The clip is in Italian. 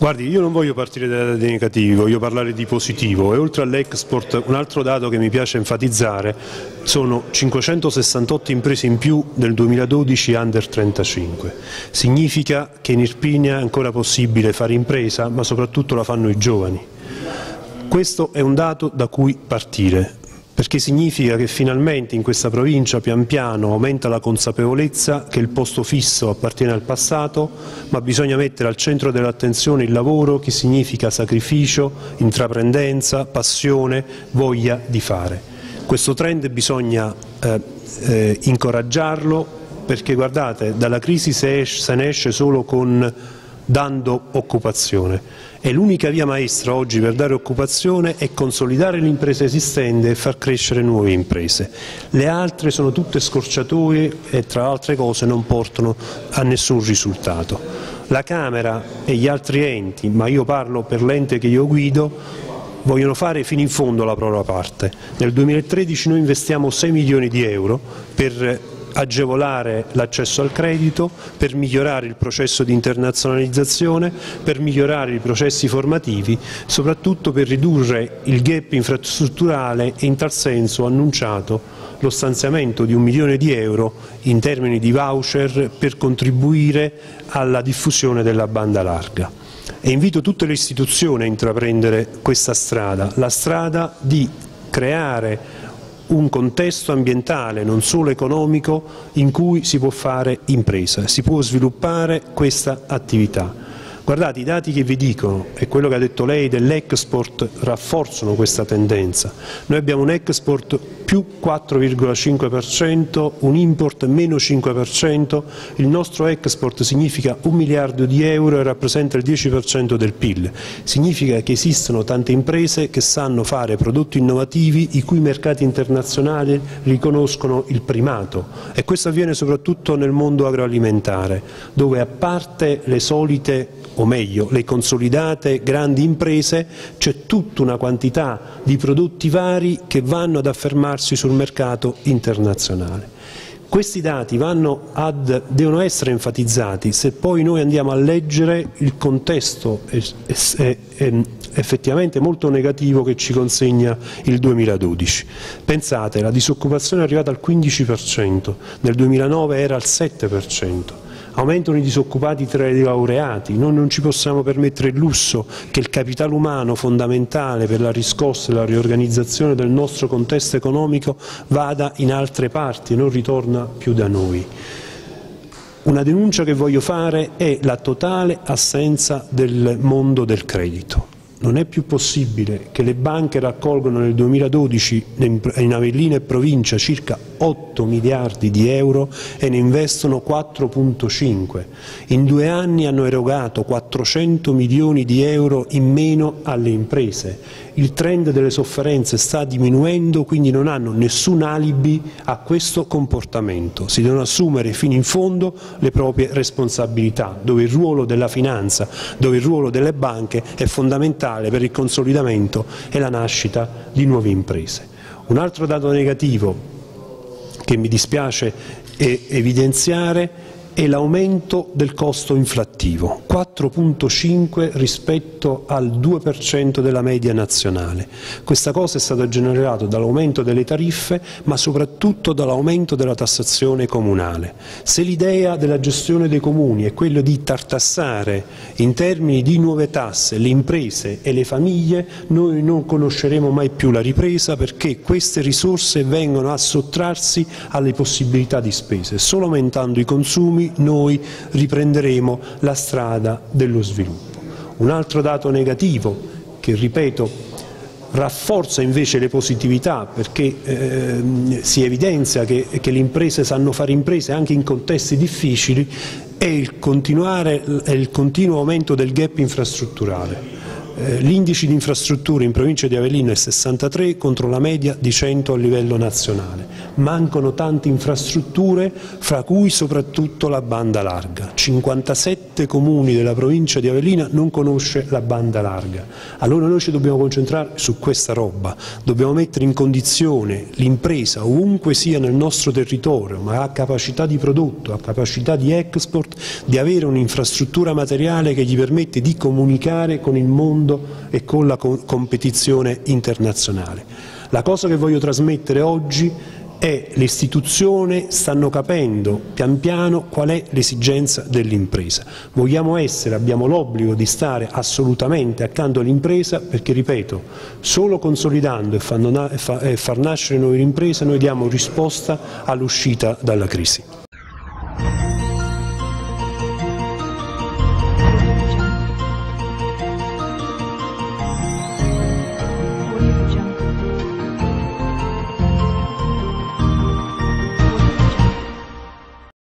Guardi, io non voglio partire dai dati negativi, voglio parlare di positivo e oltre all'export un altro dato che mi piace enfatizzare sono 568 imprese in più nel 2012 under 35. Significa che in Irpinia è ancora possibile fare impresa, ma soprattutto la fanno i giovani. Questo è un dato da cui partire, perché significa che finalmente in questa provincia pian piano aumenta la consapevolezza che il posto fisso appartiene al passato, ma bisogna mettere al centro dell'attenzione il lavoro, che significa sacrificio, intraprendenza, passione, voglia di fare. Questo trend bisogna incoraggiarlo, perché guardate, dalla crisi se ne esce solo dando occupazione. E l'unica via maestra oggi per dare occupazione è consolidare l'impresa esistente e far crescere nuove imprese. Le altre sono tutte scorciatoie e tra altre cose non portano a nessun risultato. La Camera e gli altri enti, ma io parlo per l'ente che io guido, vogliono fare fino in fondo la propria parte. Nel 2013 noi investiamo 6 milioni di euro per agevolare l'accesso al credito, per migliorare il processo di internazionalizzazione, per migliorare i processi formativi, soprattutto per ridurre il gap infrastrutturale e in tal senso ho annunciato lo stanziamento di 1 milione di euro in termini di voucher per contribuire alla diffusione della banda larga. E invito tutte le istituzioni a intraprendere questa strada, la strada di creare un contesto ambientale, non solo economico, in cui si può fare impresa, si può sviluppare questa attività. Guardate, i dati che vi dicono e quello che ha detto lei dell'export rafforzano questa tendenza. Noi abbiamo un export più 4,5%, un import meno 5%, il nostro export significa 1 miliardo di euro e rappresenta il 10% del PIL. Significa che esistono tante imprese che sanno fare prodotti innovativi i cui mercati internazionali riconoscono il primato e questo avviene soprattutto nel mondo agroalimentare, dove a parte le solite o meglio le consolidate grandi imprese, c'è tutta una quantità di prodotti vari che vanno ad affermarsi sul mercato internazionale. Questi dati devono essere enfatizzati se poi noi andiamo a leggere il contesto effettivamente molto negativo che ci consegna il 2012. Pensate, la disoccupazione è arrivata al 15%, nel 2009 era al 7%. Aumentano i disoccupati tra i laureati, noi non ci possiamo permettere il lusso che il capitale umano fondamentale per la riscossa e la riorganizzazione del nostro contesto economico vada in altre parti e non ritorna più da noi. Una denuncia che voglio fare è la totale assenza del mondo del credito. Non è più possibile che le banche raccolgono nel 2012 in Avellino e provincia circa 8 miliardi di euro e ne investono 4,5. In 2 anni hanno erogato 400 milioni di euro in meno alle imprese. Il trend delle sofferenze sta diminuendo, quindi non hanno nessun alibi a questo comportamento. Si devono assumere fino in fondo le proprie responsabilità, dove il ruolo della finanza, dove il ruolo delle banche è fondamentale per il consolidamento e la nascita di nuove imprese. Un altro dato negativo che mi dispiace evidenziare è l'aumento del costo inflattivo, 4,5 rispetto al 2% della media nazionale. Questa cosa è stata generata dall'aumento delle tariffe, ma soprattutto dall'aumento della tassazione comunale. Se l'idea della gestione dei comuni è quella di tartassare in termini di nuove tasse le imprese e le famiglie, noi non conosceremo mai più la ripresa, perché queste risorse vengono a sottrarsi alle possibilità di spese. Solo aumentando i consumi noi riprenderemo la strada dello sviluppo. Un altro dato negativo che, ripeto, rafforza invece le positività, perché si evidenzia che le imprese sanno fare imprese anche in contesti difficili, è il continuo aumento del gap infrastrutturale. L'indice di infrastrutture in provincia di Avellino è 63 contro la media di 100 a livello nazionale. Mancano tante infrastrutture, fra cui soprattutto la banda larga. 57 comuni della provincia di Avellino non conosce la banda larga. Allora noi ci dobbiamo concentrare su questa roba, dobbiamo mettere in condizione l'impresa, ovunque sia nel nostro territorio, ma ha capacità di prodotto, ha capacità di export, di avere un'infrastruttura materiale che gli permette di comunicare con il mondo e con la competizione internazionale. La cosa che voglio trasmettere oggi è le istituzioni stanno capendo pian piano qual è l'esigenza dell'impresa. Abbiamo l'obbligo di stare assolutamente accanto all'impresa perché, ripeto, solo consolidando e far nascere nuove imprese noi diamo risposta all'uscita dalla crisi.